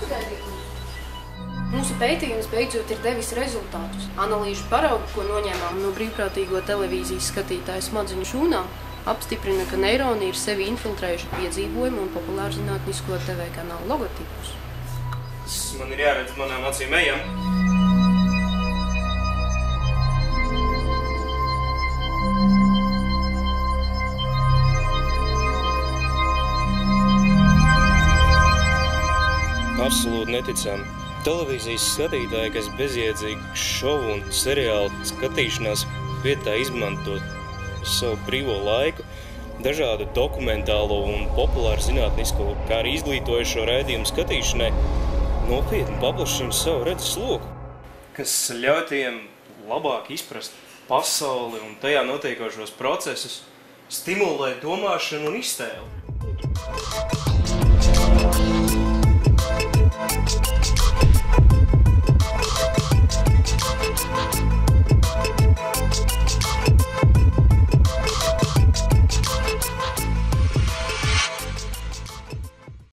Mūsu pētījums beidzot ir devis rezultātus. Analīžu paraugi, ko noņēmām no brīvprātīgo televīzijas skatītāju smadzeņu šūnām, apstiprina, ka neironi ir sevi infiltrējuši piedzīvojumu un populārzinātnisko TV kanālu logotipus. Man ir jāredz manām acīm ejam. Absolūti neticami. Televīzijas skatītāji, kas bezjēdzīgi šovu un seriālu skatīšanās vietā izmanto savu brīvo laiku, dažādu dokumentālo un populāru zinātnisko, kā arī izglītojušo raidījumu skatīšanai, nopietni paplašina savu redzes loku, kas ļauj tiem labāk izprast pasauli un tajā notiekošos procesus, stimulē domāšanu un iztēli.